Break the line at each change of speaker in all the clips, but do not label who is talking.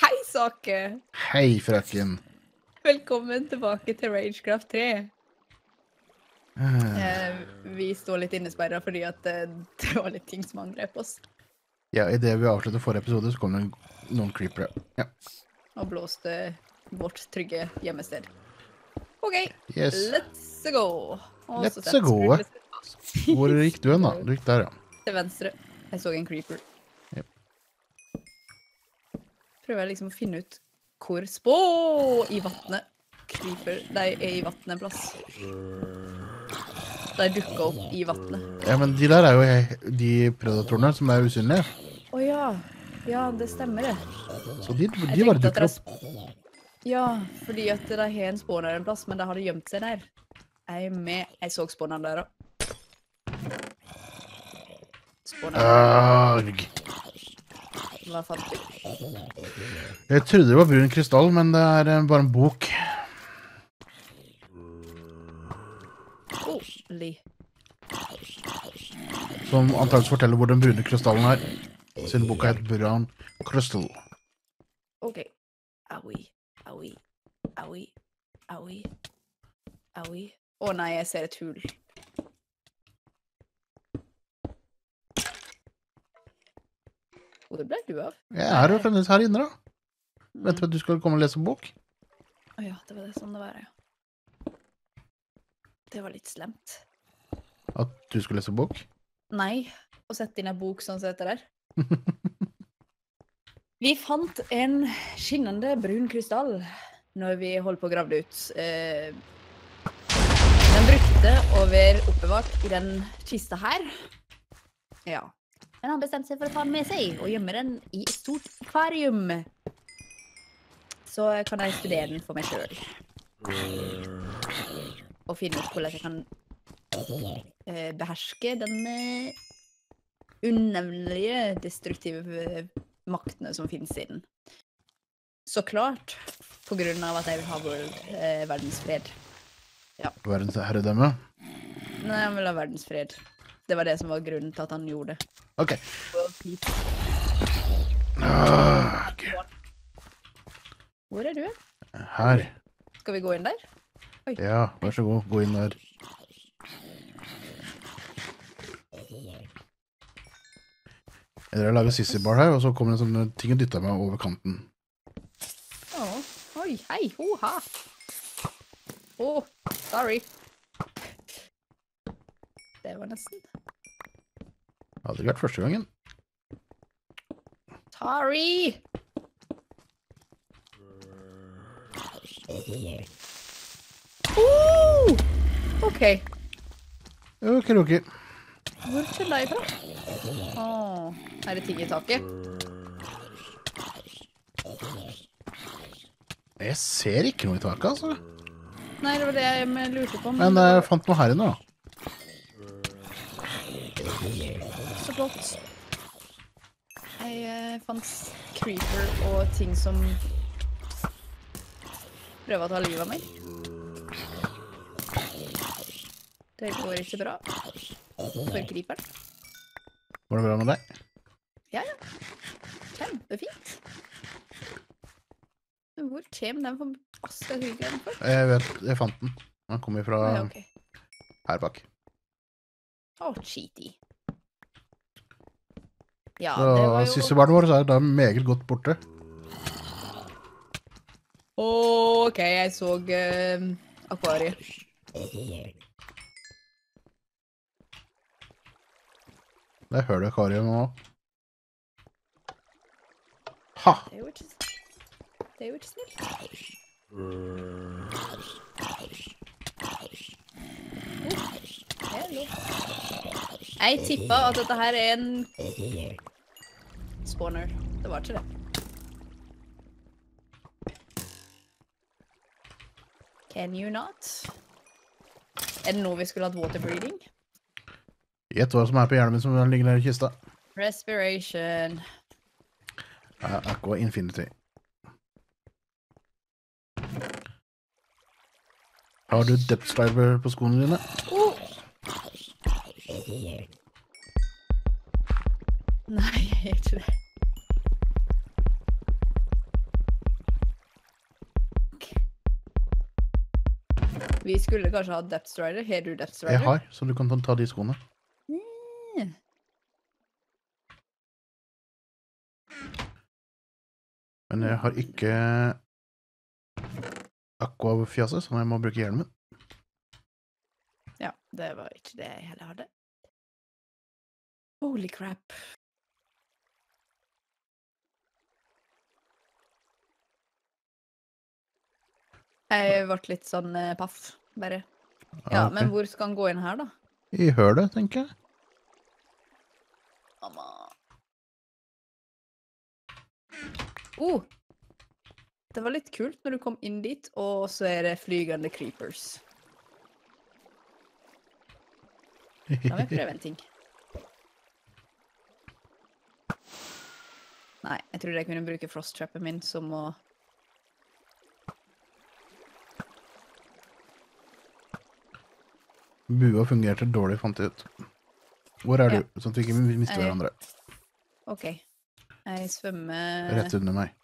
Hei, Sake!
Hei, frøken.
Velkommen tilbake til Ragecraft 3. Vi står litt innesperret fordi at det var litt ting som angrep oss.
Ja, i det vi avslutter forrige episode, så kom det noen creepere. Ja.
Og blåste vårt trygge hjemmested. Ok,
Yes.
let's go! Og så
Let's
setter
go.
vi litt fast.
Hvor gikk du hen da? Du gikk der, ja.
Til venstre. Jeg så en creeper.
Yep.
Prøver jeg liksom å finne ut hvor spå i vattnet creeper. De er i vattnet en plass. De dukker opp i vattnet.
Ja, men de der er jo de predatorene som er usynlige.
Åja, ja, det stemmer det.
Så de
Jeg
bare
tenkte at
dukker opp.
Ja, fordi at de har en spawner en plass, men de hadde gjemt seg der. Jeg er med. Jeg så spawneren der da. Spawneren Hva fant du?
Jeg trodde det var brun krystall, men det er bare en bok.
Li.
Som antageligvis forteller hvor den brune krystallen er. Siden boka heter Brown Crystal.
Ok. Aui, aui, aui, aui, aui. Å nei, jeg ser et hul. Hvor ble du av?
Jeg er jo fremdeles her inne da. Vet du at du skal komme og lese bok?
Åja, det var det sånn det var, ja. Det var litt slemt.
At du skal lese bok?
Nei, å sette inn en bok sånn som dette der. Vi fant en skinnende brun krystall når vi holdt på å grave det ut. Den brukte å være oppbevart i den kista her. Ja. Men han bestemte seg for å ta den med seg og gjemme den i et stort akvarium. Så kan jeg studere den for meg selv. Og finne ut hvordan jeg kan beherske den unevnelige, destruktive maktene som finnes i den. Så klart, på grunn av at jeg vil ha verdensfred. Ja.
Verdensherredømme?
Nei, han vil ha verdensfred. Det var det som var grunnen til at han gjorde det.
Ok.
Hvor er du?
Her.
Skal vi gå inn der? Oi.
Ja, vær så god. Gå inn der. Jeg lager sissy-bar her, og så kommer en sånn ting og dytter meg over kanten.
Oi, hei, hoha. Sorry. Det var nesten.
Det hadde ikke vært første gangen.
Sorry! Ok.
Ok.
Hvor kommer jeg fra? Er det ting i taket?
Jeg ser ikke noe i taket, altså.
Nei, det var det jeg lurte på.
Men jeg fant noe her inne, da.
Så flott. Jeg fant creeper og ting som prøver å ta livet av meg. Det går ikke bra for creeperen.
Går det bra med deg?
Ja. Kjempefint. Men hvor kommer den for aska hyggen for?
Jeg vet, jeg fant den. Den kommer fra
Okay.
her bak.
Cheaty. Ja,
Så
det var jo...
sissebarnet vårt er da meget godt borte.
Ok, jeg så akvariet.
Der hører du akvariet nå. Ha!
Det er jo ikke snilt. Jeg tippa at dette her er en spawner. Det var ikke det. Can you not? Er det noe vi skulle hatt waterbreathing?
Gjett hva som er på hjernen min som ligger der i kista.
Respiration.
Aqua Infinity. Har du depth driver på skoene dine?
Nei, jeg gjør ikke det. Vi skulle kanskje ha Depth Strider. Har du Depth Strider?
Jeg har, så du kan ta de skoene. Men jeg har ikke aqua-fjaset, så jeg må bruke hjelmen.
Ja, det var ikke det jeg heller hadde. Holy crap. Jeg ble litt sånn paff, bare. Ja,
Ok.
men hvor skal han gå inn her, da?
I hølet, tenker jeg.
Mamma. Det var litt kult når du kom inn dit, og så er det flygende creepers. Da må jeg prøve en ting. Nei, jeg trodde jeg kunne bruke frost-trappen min som å...
Bua fungerte dårlig, fant jeg ut. Hvor er
Ja.
du? Sånn at vi ikke mister hverandre.
Ok. Jeg svømmer...
Rett under meg.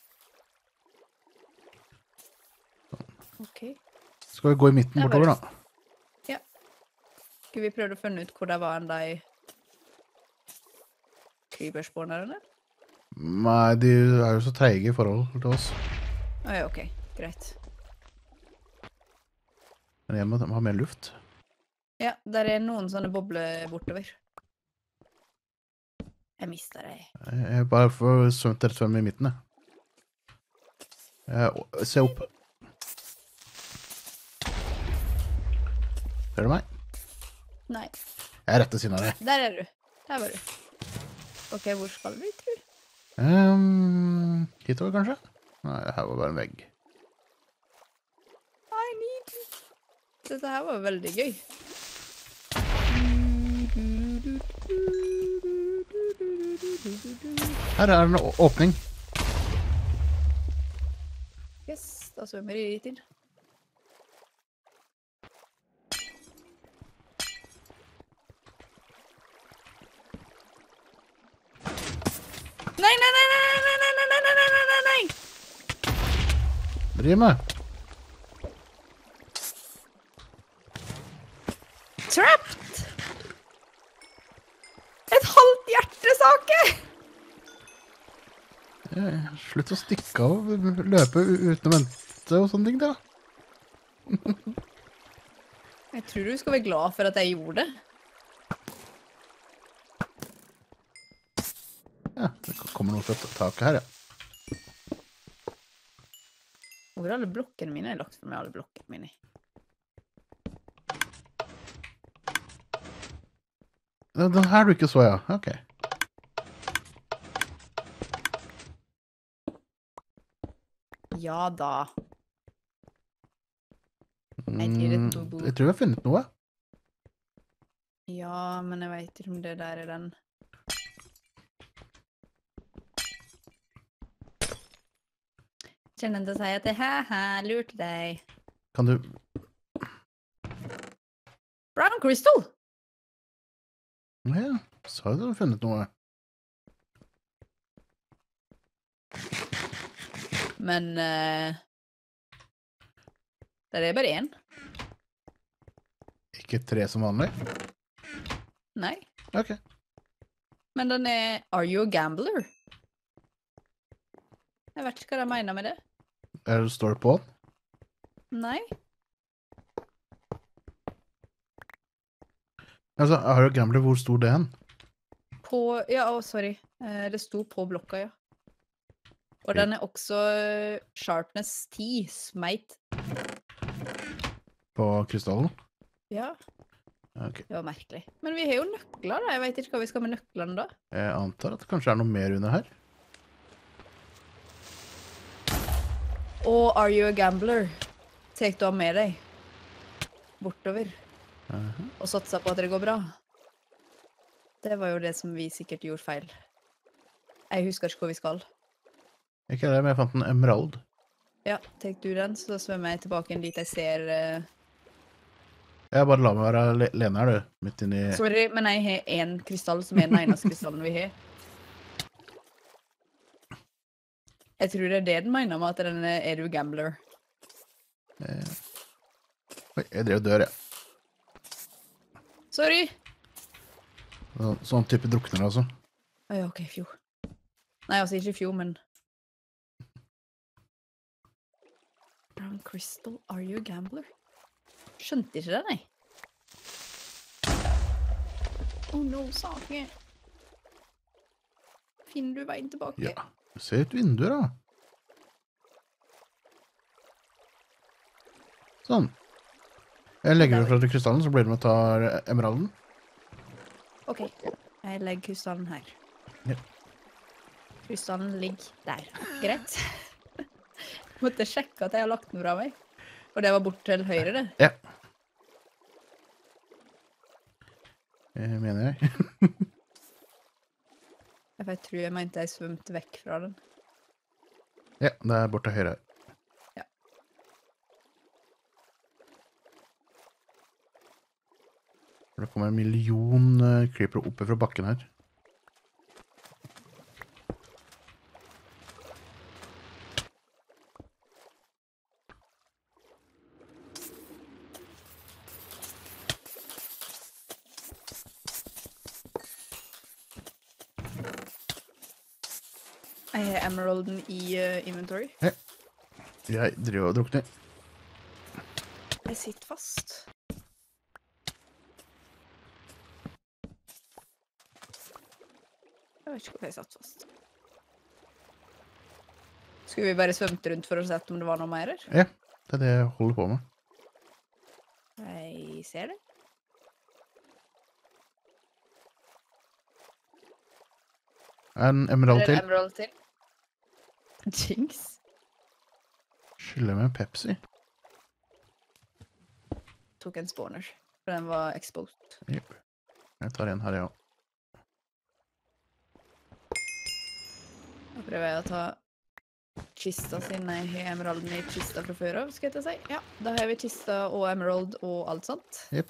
Ok.
Skal vi gå i midten
Der var
bortover,
det.
da?
Ja. Skulle vi prøvd å finne ut hvor det var enn de creeperspånerne?
Nei, de er jo så treige i forhold til oss.
Ja, ok. Greit.
Men jeg må ha mer luft.
Ja, der er noen sånne bobler bortover. Jeg mistet deg.
Jeg bare får svømme i midten, jeg. Se opp. Ser du meg?
Nei.
Jeg er rett ved siden av deg.
Der er du. Der var du. Ok, hvor skal vi, tror du?
Hitover, kanskje? Nei, her var bare en vegg.
I need you. Dette her var veldig gøy.
Her er en åpning.
Yes, da svømmer jeg dit inn. Nei, nei, nei, nei, nei, nei, nei, nei, nei, nei, nei, nei!
Driv med.
Trapped! Et halvt hjertesake!
Slutt å stikke av og løpe uten å vente og sånne ting, da.
Jeg tror du skal være glad for at jeg gjorde det.
Ja, det kommer noe fra taket her, ja.
Hvor er alle blokkene mine? Jeg har lagt for meg alle blokkene mine.
Den her du ikke så, ja. Ok.
Ja da. Jeg tror det er to bo.
Jeg tror vi har funnet noe.
Ja, men jeg vet ikke om det der er den. Kjenner til å si at jeg haha, lurte deg.
Kan du...
Brown Crystal!
Ja, sa du har funnet noe.
Men det er bare én.
Ikke 3 som vanlig?
Nei.
Ok.
Men den er Are you a gambler? Jeg vet ikke hva de mener med det.
Står det på den?
Nei.
Altså, har du gambler, hvor stor det hen?
På, ja, sorry. Det sto på blokka, ja. Og den er også sharpness 10, smite.
På krystallen?
Ja,
Ok.
det var merkelig. Men vi har jo nøkler da. Jeg vet ikke hva vi skal med nøklene da.
Jeg antar at det kanskje er noe mer under her.
Og Are you a gambler? Tek du av med deg bortover og satsa på at det går bra. Det var jo det som vi sikkert gjorde feil. Jeg husker ikke hvor vi skal.
Ikke det, men jeg fant en emerald.
Ja, tek du den, så svømmer jeg tilbake inn dit jeg ser...
Jeg bare la meg være alene her, du. Midt inni...
Sorry, men jeg har en krystall som er den eneste krystallen vi har. Jeg tror det er det den mener med at den er du gambler.
Oi, jeg drev og dør, jeg.
Sorry!
Sånn type drukner, altså.
Oi, ok, fjo. Nei, altså ikke fjo, men... Brown Crystal, are you a gambler? Skjønte ikke det, nei. Oh no, saken. Finner du veien tilbake?
Ja, se ut vinduet da. Sånn. Jeg legger det fra til krystallen, så blir det med å ta emeralden.
Ok, jeg legger krystallen her.
Ja.
Krystallen ligger der. Greit. Måtte sjekke at jeg har lagt den fra meg. Og det var bort til høyre, det.
Ja. Mener jeg.
Jeg tror jeg mente jeg svømte vekk fra den.
Ja, det er bort til høyre.
Ja.
Det kommer en million creeper oppe fra bakken her.
Jeg har emeralden i inventory.
Ja. Jeg driver og drukner.
Jeg sitter fast. Jeg vet ikke hvorfor jeg satt fast. Skulle vi bare svømt rundt for å se om det var noe mer her?
Ja, det er det jeg holder på med.
Jeg ser det.
En emerald til.
En emerald til. Jinx.
Skylder med en Pepsi.
Tok en spawner, for den var exposed.
Jep. Jeg tar en her, ja.
Da prøver jeg å ta kista siden jeg har emeralden i kista fra før av, skal jeg til å si. Ja, da har vi kista og emerald og alt sånt.
Jep.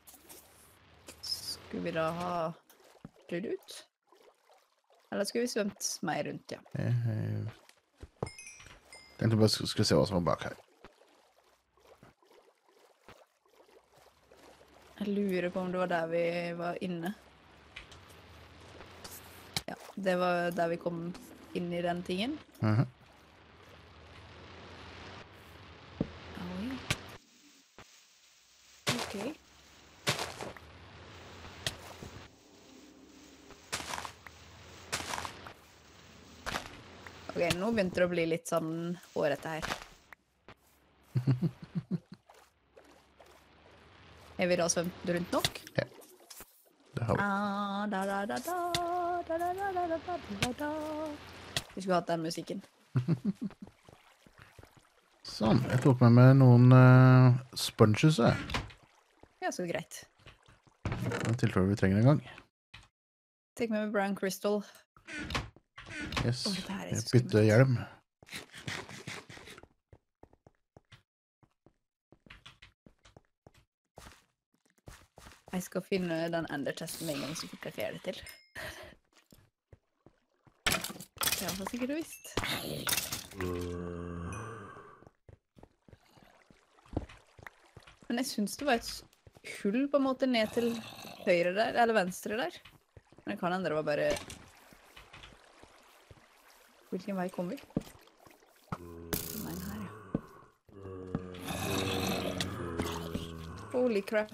Skulle vi da ha flydd ut? Eller skulle vi svømt mer rundt, ja.
Jeg tenkte bare skulle se hva som var bak her.
Jeg lurer på om det var der vi var inne. Ja, det var der vi kom inn i den tingen. Oi. Ok. Ok, nå begynte det å bli litt sånn hårete her. Er vi da svømt rundt nok?
Ja. Det har vi.
Vi skulle hatt den musikken.
Sånn, jeg tok med noen sponges her.
Ja, så greit.
I tilfelle vi trenger en gang.
Tenk med Brown Crystal.
Yes,
Dette her er så
jeg bytter
skummelt.
hjelm.
Jeg skal finne den endertesten med en gang så fort jeg får det til. Det var sikkert visst. Men jeg synes det var et hull på en måte ned til høyre der, eller venstre der. Men det kan hende det var bare... Hvilken vei kom vi? Nei, her, ja. Holy crap.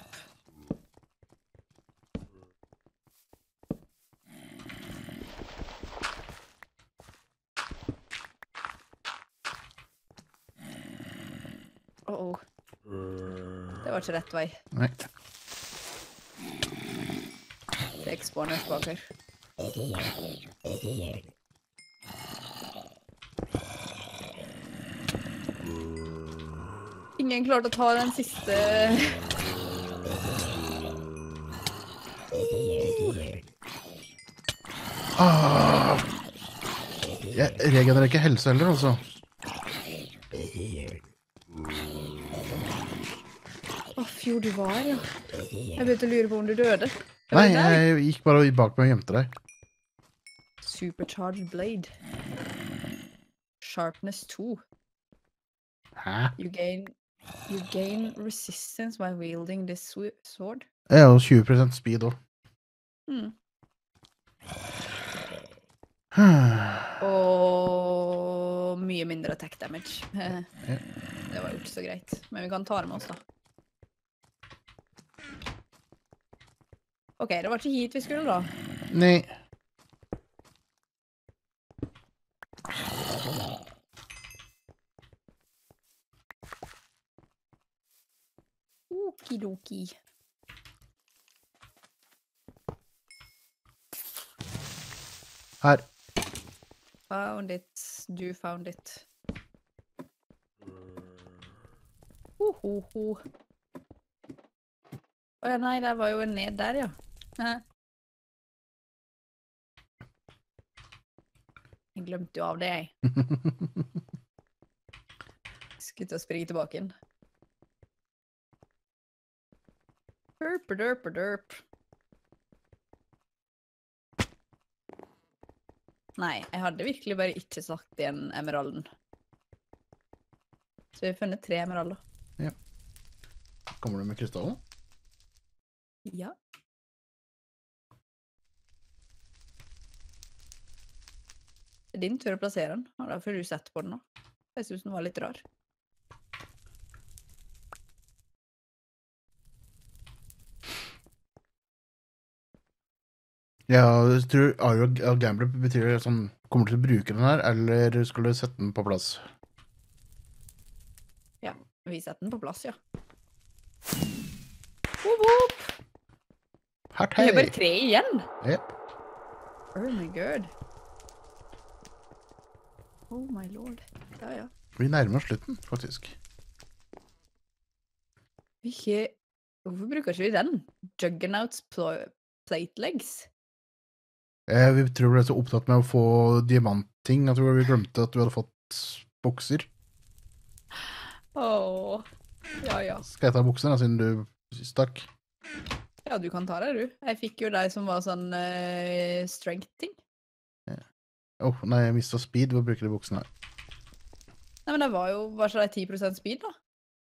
Oh. Det var ikke rett vei.
Nei.
Det er ikke spawners bak her. Ingen klarte å ta den siste...
Jeg regenererer ikke helse heller, altså.
Fjo, du var, ja. Jeg begynte å lure på om du døde.
Nei, jeg gikk bare bak meg og gjemte deg.
Supercharged blade. Sharpness 2.
Hæ?
You gain You gain resistance by wielding this sword.
Jeg har jo 20% speed også.
Mm. Og mye mindre attack damage. Det var jo ikke så greit. Men vi kan ta det med oss, da. Ok, det var ikke hit vi skulle, da.
Nei.
Okidoki.
Her.
Found it. Du found it. Ho. Åja, nei, det var jo en ned der, ja. Jeg glemte jo av det, jeg. Skulle til å springe tilbake inn. Derp. Nei, jeg hadde virkelig bare ikke sagt igjen emeralden. Så vi har funnet 3 emeralder.
Ja. Kommer du med krystallen?
Ja. Det er din tur å plassere den. Og da får du sett på den nå. Jeg synes den var litt rar.
Ja, jeg tror Are of Gambler betyr det sånn, kommer du til å bruke den her, eller skal du sette den på plass?
Ja, vi setter den på plass, ja. Woop!
Hert,
Det
hei!
er bare 3 igjen.
Yep.
Oh my god. Oh my lord. Ja.
Vi nærmer oss slutten, faktisk.
Hvorfor bruker ikke vi den? Juggernauts plate legs?
Vi tror vi ble så opptatt med å få diamantting. Jeg tror vi glemte at du hadde fått bokser.
Åh. Ja.
Skal jeg ta boksene, siden du stakk?
Ja, du kan ta det, du. Jeg fikk jo deg som var sånn strength-ting.
Nei, jeg mistet speed ved å bruke de boksene her.
Nei, men det var jo bare så det er 10% speed, da.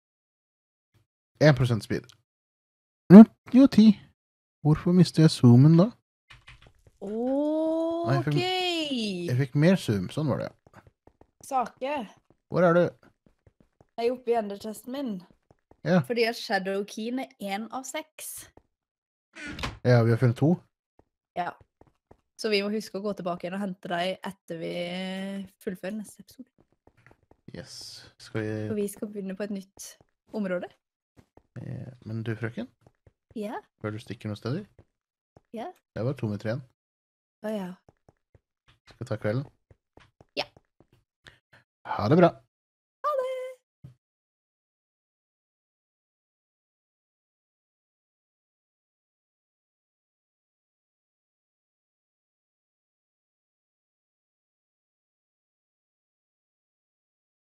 1% speed. Jo, 10. Hvorfor mister jeg zoomen da?
Ok.
Jeg fikk mer zoom, sånn var det.
Sake.
Hvor er du?
Jeg er oppe i endertesten min.
Ja.
Fordi at Shadow Keyen er 1 av 6.
Ja, vi har funnet 2.
Ja. Så vi må huske å gå tilbake igjen og hente deg etter vi fullfører neste episode.
Yes. Skal vi...
Og vi skal begynne på et nytt område.
Men du, frøken?
Ja.
Bør du stikke noen steder?
Ja.
Det var 2 minutter igjen.
Åja.
Skal vi ta kvelden?
Ja.
Ha det bra.